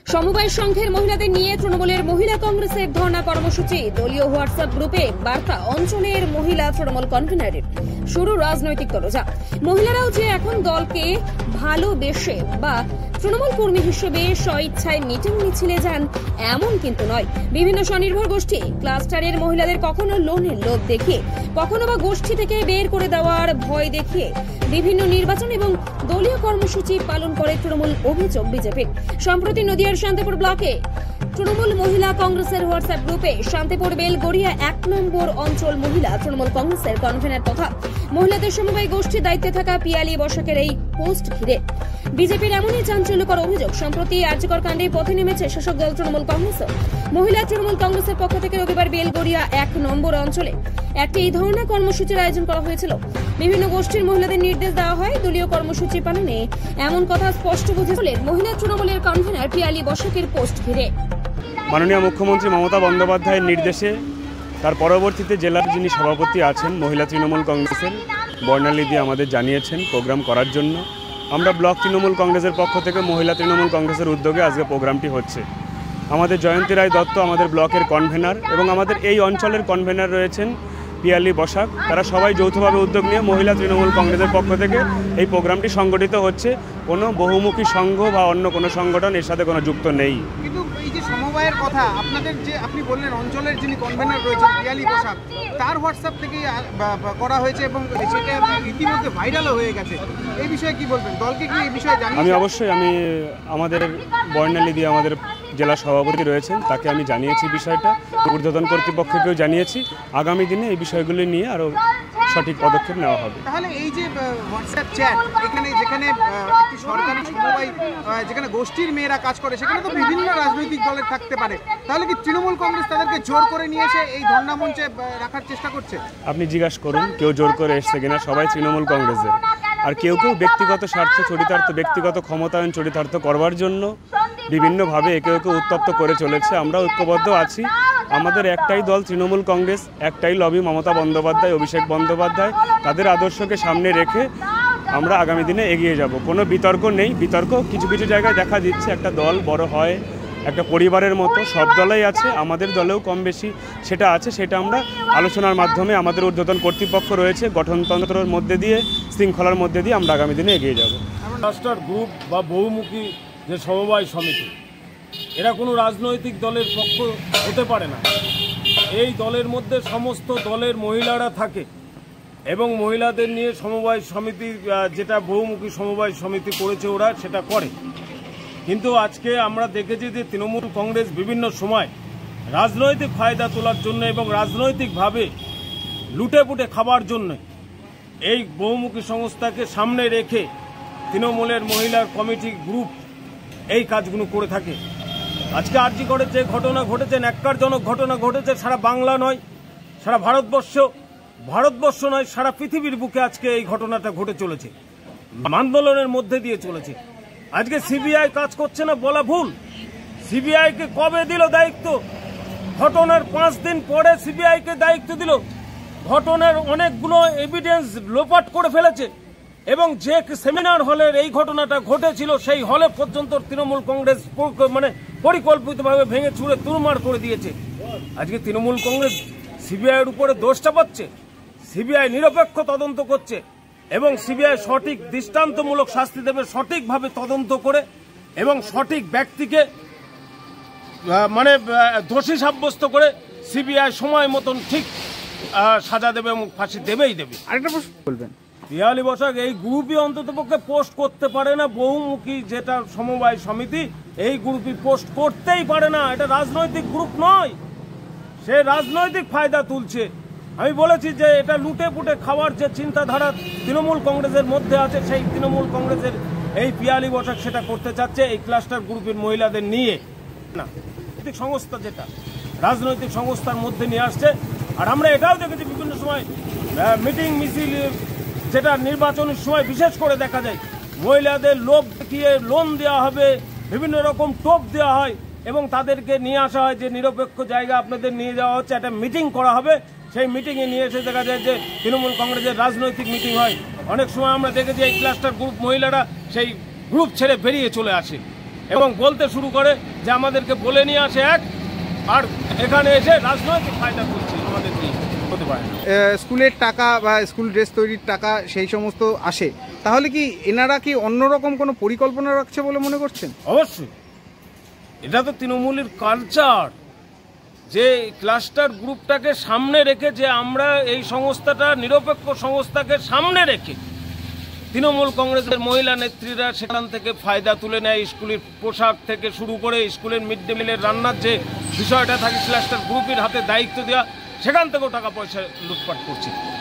সমবায় সংঘের মহিলাদের নিয়ে তৃণমূলের মহিলা কংগ্রেসের ধর্ণা কর্মসূচি। দলীয় হোয়াটসঅ্যাপ গ্রুপে বার্তা অঞ্চলের মহিলা তৃণমূল কনভেনারের। শুরু রাজনৈতিক তরজা। মহিলারাও যে এখন দলকে ভালোবেসে বা তৃণমূল কর্মী হিসেবে স্বইচ্ছায় মিটিং মিছিলে যান এমন কিন্তু নয়। বিভিন্ন স্বনির্ভর গোষ্ঠী ক্লাস্টারের মহিলাদের কখনো লোনের লোভ দেখিয়ে, কখনো বা গোষ্ঠী থেকে বের করে দেওয়ার ভয় দেখিয়ে বিভিন্ন নির্বাচন এবং দলীয় কর্মসূচি পালন করে তৃণমূল, অভিযোগ বিজেপির। সম্প্রতি নদিয়ার শান্তিপুর ব্লকে তৃণমূল মহিলা কংগ্রেসের হোয়াটসঅ্যাপ গ্রুপে শান্তিপুর বেলগড়িয়া 1 নম্বর অঞ্চল মহিলা তৃণমূল কংগ্রেসের কনভেনার তথা মহিলাদের সমবায় গোষ্ঠীর দায়িত্বে থাকা পিয়ালি বসাকের এই পোস্ট ঘিরে বিজেপির এমনই চাঞ্চল্যকর অভিযোগ। সম্প্রতি আরজিকর কাণ্ডে পথে নেমেছে শাসক দল তৃণমূল কংগ্রেস। মহিলা তৃণমূল কংগ্রেসের পক্ষ থেকে রবিবার বেলগড়িয়া 1 নম্বর অঞ্চলে একটি এই ধরনের কর্মসূচির আয়োজন করা হয়েছিল। বিভিন্ন গোষ্ঠীর মহিলাদের নির্দেশ দেওয়া হয় দলীয় কর্মসূচি পালনে, এমন কথা স্পষ্ট বুঝেছিলেন মহিলা তৃণমূলের কনভেনার পিয়ালি বসাকের পোস্ট ঘিরে। মাননীয় মুখ্যমন্ত্রী মমতা বন্দ্যোপাধ্যায়ের নির্দেশে তার পরবর্তীতে জেলার যিনি সভাপতি আছেন মহিলা তৃণমূল কংগ্রেসের বর্ণালী দিয়ে আমাদের জানিয়েছেন প্রোগ্রাম করার জন্য। আমরা ব্লক তৃণমূল কংগ্রেসের পক্ষ থেকে মহিলা তৃণমূল কংগ্রেসের উদ্যোগে আজকে প্রোগ্রামটি হচ্ছে। আমাদের জয়ন্তী রায় দত্ত আমাদের ব্লকের কনভেনার এবং আমাদের এই অঞ্চলের কনভেনার রয়েছেন পিয়ালি বসাক। তারা সবাই যৌথভাবে উদ্যোগ নিয়ে মহিলা তৃণমূল কংগ্রেসের পক্ষ থেকে এই প্রোগ্রামটি সংগঠিত হচ্ছে। কোনো বহুমুখী সংঘ বা অন্য কোনো সংগঠন এর সাথে কোনো যুক্ত নেই। কিন্তু এই যে সমবায়ের কথা আপনাদের যে আপনি বললেন অঞ্চলের যিনি কনভেনার রয়েছেন পিয়ালি বসাক, তার হোয়াটসঅ্যাপ থেকেই করা হয়েছে এবং সেটা ইতিমধ্যে ভাইরালও হয়ে গেছে। এই বিষয়ে কি বলবেন? দলকে কি এই বিষয়ে জানিয়েছেন? আমি অবশ্যই আমাদের বর্ণালী দিয়ে আমাদের জেলা সভাপতি রয়েছেন, তাকে আমি জানিয়েছি বিষয়টা, ঊর্ধ্বতন কর্তৃপক্ষকেও জানিয়েছি। আগামী দিনে এই বিষয়গুলি নিয়ে আরও সঠিক পদক্ষেপ নেওয়া হবে। তাহলে এই যে হোয়াটসঅ্যাপ চ্যাট এখানে যেখানে একটি সরকারি সমবায় যেখানে গোষ্ঠীর মেয়েরা কাজ করে সেখানে তো বিভিন্ন রাজনৈতিক দলের থাকতে পারে, তাহলে কি তৃণমূল কংগ্রেস তাদেরকে জোর করে নিয়ে এসে এই ধর্ণা মঞ্চে রাখার চেষ্টা করছে? আপনি জিজ্ঞাসা করুন কেউ জোর করে এসছে কিনা। সবাই তৃণমূল কংগ্রেসের, আর কেউ কেউ ব্যক্তিগত স্বার্থ চরিতার্থ, ব্যক্তিগত ক্ষমতায়ন চরিতার্থ করবার জন্য বিভিন্নভাবে একে একে উত্তপ্ত করে চলেছে। আমরা ঐক্যবদ্ধ আছি। আমাদের একটাই দল তৃণমূল কংগ্রেস, একটাই লবি মমতা বন্দ্যোপাধ্যায়, অভিষেক বন্দ্যোপাধ্যায়। তাদের আদর্শকে সামনে রেখে আমরা আগামী দিনে এগিয়ে যাব। কোনো বিতর্ক নেই। বিতর্ক কিছু কিছু জায়গায় দেখা দিচ্ছে। একটা দল বড় হয় একটা পরিবারের মতো, সব দলেই আছে, আমাদের দলেও কম বেশি সেটা আছে। সেটা আমরা আলোচনার মাধ্যমে, আমাদের ঊর্ধ্বতন কর্তৃপক্ষ রয়েছে, গঠনতন্ত্রের মধ্যে দিয়ে, শৃঙ্খলার মধ্যে দিয়ে আমরা আগামী দিনে এগিয়ে যাব। ক্লাস্টার গ্রুপ বা বহুমুখী যে সমবায় সমিতি, এরা কোনো রাজনৈতিক দলের পক্ষ হতে পারে না। এই দলের মধ্যে সমস্ত দলের মহিলারা থাকে এবং মহিলাদের নিয়ে সমবায় সমিতি, যেটা বহুমুখী সমবায় সমিতি করেছে ওরা সেটা করে। কিন্তু আজকে আমরা দেখেছি যে তৃণমূল কংগ্রেস বিভিন্ন সময় রাজনৈতিক ফায়দা তোলার জন্য এবং রাজনৈতিকভাবে লুটে পুটে খাবার জন্য এই বহুমুখী সংস্থাকে সামনে রেখে তৃণমূলের মহিলার কমিটি গ্রুপ এই কাজগুলো করে থাকে। আজকে আরজিকরে যে ঘটনা ঘটেছে, ন্যাক্কারজনক ঘটনা ঘটেছে, সারা বাংলা নয়, সারা ভারতবর্ষ নয়, সারা পৃথিবীর বুকে আজকে এই ঘটনাটা ঘটে চলেছে, আন্দোলনের মধ্যে দিয়ে চলেছে। আজকে সিবিআই কাজ করছে না বলা ভুল। সিবিআইকে কবে দিল দায়িত্ব? ঘটনার 5 দিন পরে সিবিআইকে দায়িত্ব দিল। ঘটনার অনেকগুলো এভিডেন্স লোপাট করে ফেলেছে এবং যে সেমিনার হলের এই ঘটনাটা ঘটেছিল সেই হলে পর্যন্ত তৃণমূল কংগ্রেস পরিকল্পিতভাবে ভেঙে চুরে তুরমার করে দিয়েছে। আজকে তৃণমূল কংগ্রেস সিবিআইয়ের উপরে দোষ চাপাচ্ছে। সিবিআই নিরপেক্ষ তদন্ত করছে এবং সিবিআই সঠিক দৃষ্টান্তমূলক শাস্তি দেবে, সঠিকভাবে তদন্ত করে এবং সঠিক ব্যক্তিকে দোষী সাব্যস্ত করে সিবিআই সময় মতন ঠিক সাজা দেবে এবং ফাঁসি দেবেই দেবে। আরেকটা প্রশ্ন বলবেন, পিয়ালি বসাক এই গ্রুপই অন্ততপক্ষে পোস্ট করতে পারে না। বহুমুখী যেটা সমবায় সমিতি, এই গ্রুপই পোস্ট করতেই পারে না। এটা রাজনৈতিক গ্রুপ নয়, সে রাজনৈতিক ফায়দা তুলছে। আমি বলেছি যে এটা লুটে পুটে খাওয়ার যে চিন্তাধারা তৃণমূল কংগ্রেসের মধ্যে আছে, সেই তৃণমূল কংগ্রেসের এই পিয়ালি বসাক সেটা করতে চাচ্ছে এই ক্লাস্টার গ্রুপের মহিলাদের নিয়ে। না, সংস্থা যেটা রাজনৈতিক সংস্থার মধ্যে নিয়ে আসছে। আর আমরা এটাও দেখেছি বিভিন্ন সময় মিটিং মিছিল, যেটা নির্বাচনের সময় বিশেষ করে দেখা যায়, মহিলাদের লোভ দেখিয়ে লোন দেওয়া হবে, বিভিন্ন রকম টোপ দেওয়া হয় এবং তাদেরকে নিয়ে আসা হয় যে নিরপেক্ষ জায়গা আপনাদের নিয়ে যাওয়া হচ্ছে, একটা মিটিং করা হবে। সেই মিটিংয়ে নিয়ে এসে দেখা যায় যে তৃণমূল কংগ্রেসের রাজনৈতিক মিটিং হয়। অনেক সময় আমরা দেখেছি এই ক্লাস্টার গ্রুপ মহিলারা সেই গ্রুপ ছেড়ে বেরিয়ে চলে আসে। এবং বলতে শুরু করে যে আমাদেরকে বলে নিয়ে আসে এক, আর এখানে এসে রাজনৈতিক ফায়দা করছে, আমাদের কি হতে পারে না। স্কুলের টাকা বা স্কুল ড্রেস তৈরির টাকা সেই সমস্ত আসে, তাহলে কি এনারা কি অন্যরকম কোনো পরিকল্পনা রাখছে বলে মনে করছেন? অবশ্যই, এটা তো তৃণমূলের কালচার যে ক্লাস্টার গ্রুপটাকে সামনে রেখে, যে আমরা এই সংস্থাটা নিরপেক্ষ সংস্থাকে সামনে রেখে তৃণমূল কংগ্রেসের মহিলা নেত্রীরা সেখান থেকে ফায়দা তুলে নেয়। স্কুলের পোশাক থেকে শুরু করে স্কুলের মিড ডে মিলের রান্নার যে বিষয়টা থাকে ক্লাস্টার গ্রুপের হাতে দায়িত্ব দেওয়া, সেখান থেকেও টাকা পয়সা লুটপাট করছে।